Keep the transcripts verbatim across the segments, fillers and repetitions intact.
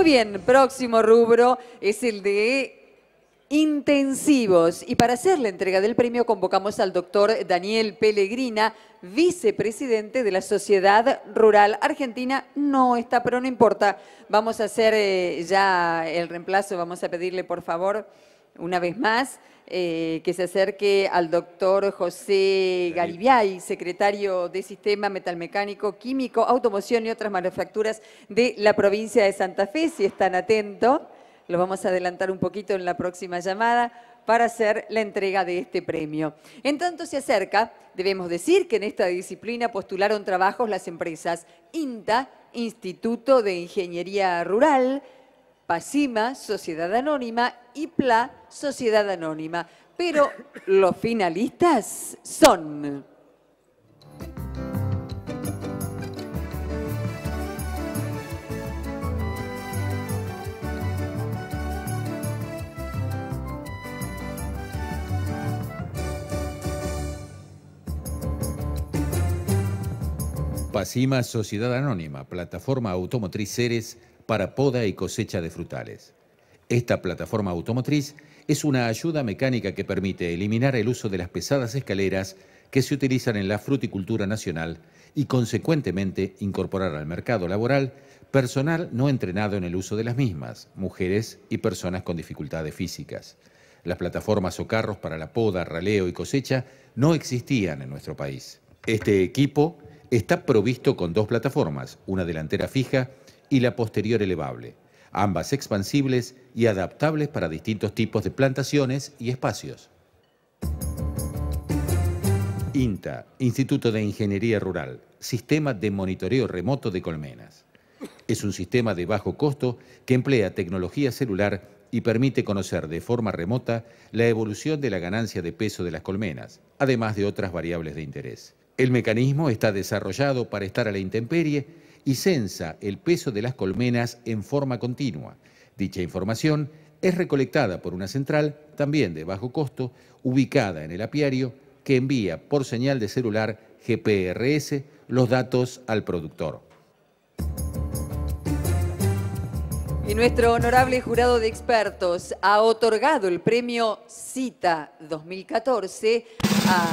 Muy bien, próximo rubro es el de intensivos. Y para hacer la entrega del premio convocamos al doctor Daniel Pellegrina, vicepresidente de la Sociedad Rural Argentina. No está, pero no importa. Vamos a hacer eh, ya el reemplazo. Vamos a pedirle, por favor, una vez más, eh, que se acerque al doctor José Garibay, secretario de Sistema Metalmecánico, Químico, Automoción y otras manufacturas de la provincia de Santa Fe. Si están atentos, lo vamos a adelantar un poquito en la próxima llamada para hacer la entrega de este premio. En tanto se acerca, debemos decir que en esta disciplina postularon trabajos las empresas INTA, Instituto de Ingeniería Rural, PACIMA, Sociedad Anónima, y PLA, Sociedad Anónima. Pero los finalistas son... PACIMA, Sociedad Anónima, plataforma automotriz Ceres para poda y cosecha de frutales. Esta plataforma automotriz es una ayuda mecánica que permite eliminar el uso de las pesadas escaleras que se utilizan en la fruticultura nacional y, consecuentemente, incorporar al mercado laboral personal no entrenado en el uso de las mismas, mujeres y personas con dificultades físicas. Las plataformas o carros para la poda, raleo y cosecha no existían en nuestro país. Este equipo está provisto con dos plataformas, una delantera fija y la posterior elevable, ambas expansibles y adaptables para distintos tipos de plantaciones y espacios. INTA, Instituto de Ingeniería Rural, Sistema de Monitoreo Remoto de Colmenas. Es un sistema de bajo costo que emplea tecnología celular y permite conocer de forma remota la evolución de la ganancia de peso de las colmenas, además de otras variables de interés. El mecanismo está desarrollado para estar a la intemperie y censa el peso de las colmenas en forma continua. Dicha información es recolectada por una central, también de bajo costo, ubicada en el apiario, que envía por señal de celular G P R S los datos al productor. Y nuestro honorable jurado de expertos ha otorgado el premio CITA dos mil catorce a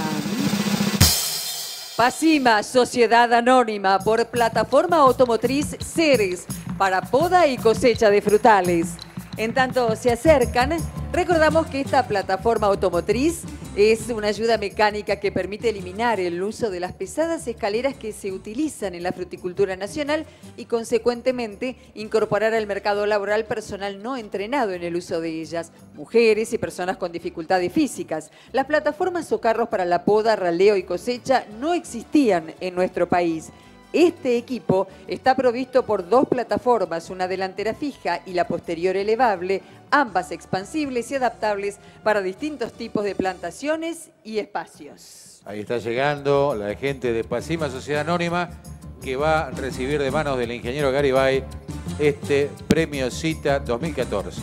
PACIMA, Sociedad Anónima, por plataforma automotriz Ceres para poda y cosecha de frutales. En tanto se acercan, recordamos que esta plataforma automotriz es una ayuda mecánica que permite eliminar el uso de las pesadas escaleras que se utilizan en la fruticultura nacional y, consecuentemente, incorporar al mercado laboral personal no entrenado en el uso de ellas, mujeres y personas con dificultades físicas. Las plataformas o carros para la poda, raleo y cosecha no existían en nuestro país. Este equipo está provisto por dos plataformas, una delantera fija y la posterior elevable, ambas expansibles y adaptables para distintos tipos de plantaciones y espacios. Ahí está llegando la gente de PACIMA, Sociedad Anónima, que va a recibir de manos del ingeniero Garibay este premio CITA dos mil catorce.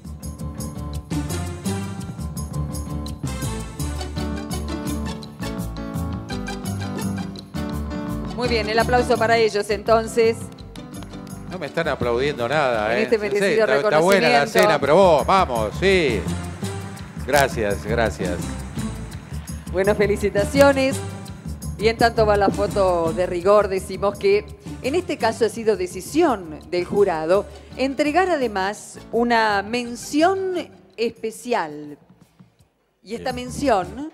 Muy bien, el aplauso para ellos entonces. No me están aplaudiendo nada, En ¿eh? este merecido Sí, está, reconocimiento. está buena la cena, pero vos, vamos, sí. Gracias, gracias. Bueno, felicitaciones. Y en tanto va la foto de rigor, decimos que en este caso ha sido decisión del jurado entregar además una mención especial. Y esta Bien. mención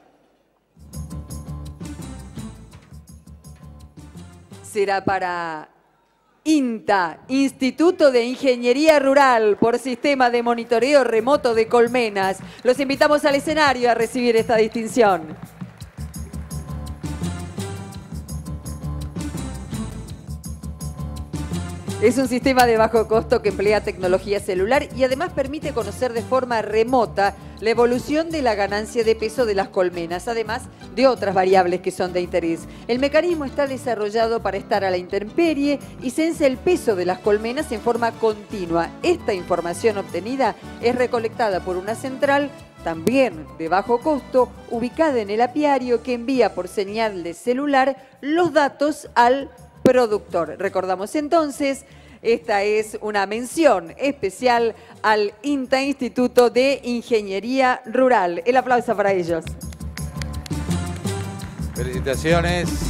será para INTA, Instituto de Ingeniería Rural, por Sistema de Monitoreo Remoto de Colmenas. Los invitamos al escenario a recibir esta distinción. Es un sistema de bajo costo que emplea tecnología celular y además permite conocer de forma remota la evolución de la ganancia de peso de las colmenas, además de otras variables que son de interés. El mecanismo está desarrollado para estar a la intemperie y censa el peso de las colmenas en forma continua. Esta información obtenida es recolectada por una central, también de bajo costo, ubicada en el apiario, que envía por señal de celular los datos al productor. Recordamos entonces, Esta es una mención especial al INTA, Instituto de Ingeniería Rural. El aplauso para ellos. Felicitaciones.